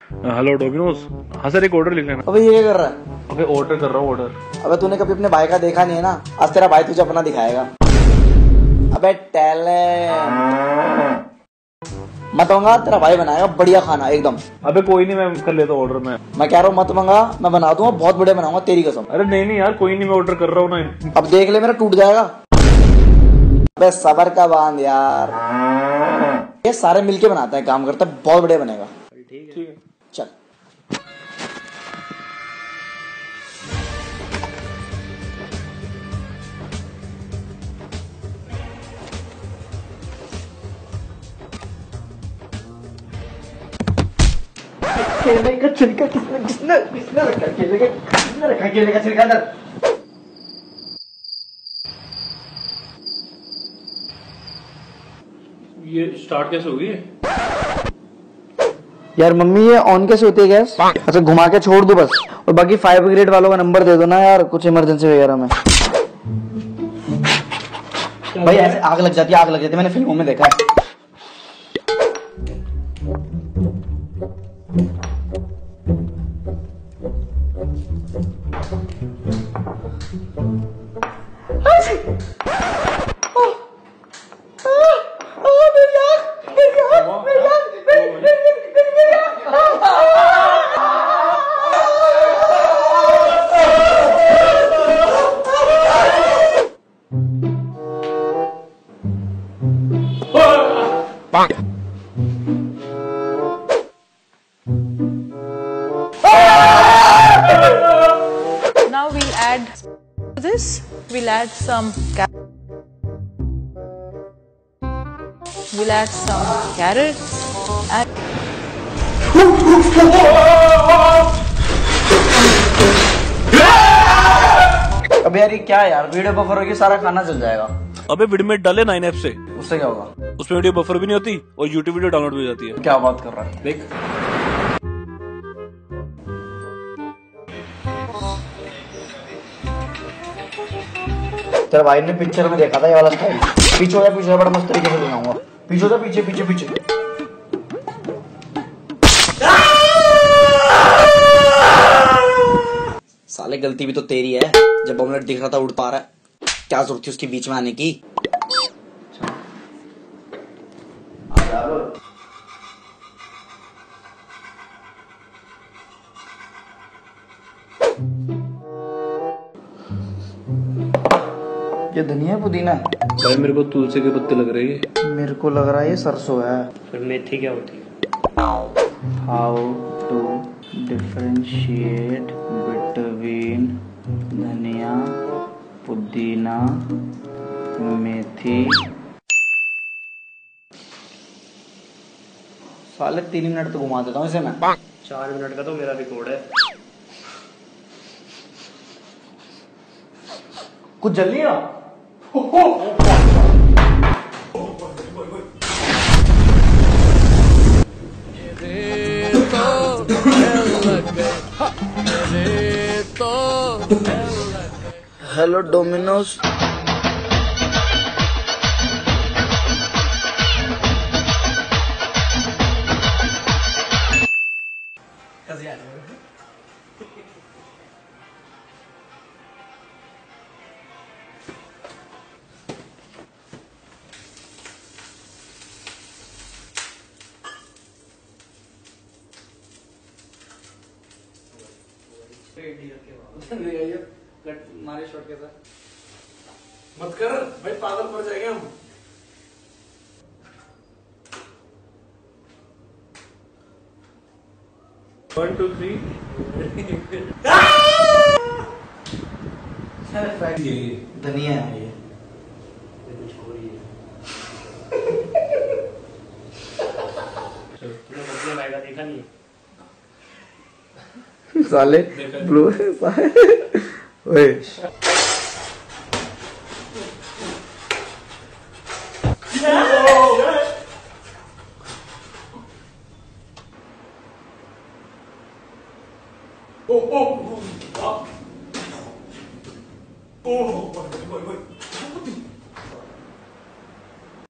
Hello Domino's. हाँ sir, एक order लिख लेना। अबे ये क्या कर रहा है? अबे ऑर्डर कर रहा हूँ, ऑर्डर। अबे तूने कभी अपने भाई का देखा नहीं है ना, आज तेरा भाई तुझे अपना दिखाएगा। अबे टैलेंट मत मंगा, तेरा भाई बनाएगा बढ़िया खाना एकदम। अबे कोई नहीं, मैं कर लेता हूँ ऑर्डर में। मैं कह रहा हूँ मत मंगा, मैं बना दूंगा, बहुत बढ़िया बनाऊंगा तेरी कसम। अरे नहीं यार, कोई नहीं, मैं ऑर्डर कर रहा हूँ ना। अब देख ले मेरा टूट जाएगा। अबे सबर का बांध यार, ये सारे मिलके बनाते हैं, काम करते हैं, बहुत बढ़िया बनेगा। ठीक है चल केले का छिलका किसने किसने किसने रखा? किसने रखा केले का छिलका अंदर? ये स्टार्ट कैसे होगी? यार मम्मी ये ऑन कैसे होती है गैस? अच्छा घुमा के छोड़ दो बस, और बाकी 5 ग्रेड वालों का नंबर दे दो ना यार, कुछ इमरजेंसी वगैरह में। भाई ऐसे आग लग जाती है, मैंने फिल्मों में देखा है। Now we'll add this. We'll add some carrots and अबे यार ये क्या है यार, वीडियो बफर होगी, सारा खाना जल जाएगा। अबे वीडियो में डाले 9 ऐप से, उससे क्या होगा? उसमें वीडियो बफर भी नहीं होती और यूट्यूब वीडियो डाउनलोड भी हो जाती है। क्या बात कर रहा है? देख तेरे भाई ने पिक्चर में देखा था ये वाला स्टाइल। पीछे हो जा, पीछे बड़ा मस्त तरीके से दिखाऊंगा। पीछे हो जा, पीछे पीछे पीछे। साले गलती भी तो तेरी है, जब ऑमलेट दिख रहा था उड़ पा रहा है, क्या जरूरत थी उसके बीच में आने की? ये धनिया है पुदीना है? भाई मेरे को तुलसी के पत्ते लग रहे हैं। मेरे को लग रहा है ये सरसों है। फिर मेथी क्या होती है? हाउ टू डिफरेंशिएट बिटवीन धनिया, पुदीना, मेथी। साले 3 मिनट तो घुमा देता हूँ इसे मैं। 4 मिनट का तो मेरा रिकॉर्ड है। कुछ जल नहीं रहा? Hello Domino's. मारे शॉट के साथ मत कर भाई, पागल पड़ जाएंगे हम। One, two, three। धनिया है ये। कुछ हो रही है। तूने बदले भाई का देखा नहीं? साले ब्लू ओए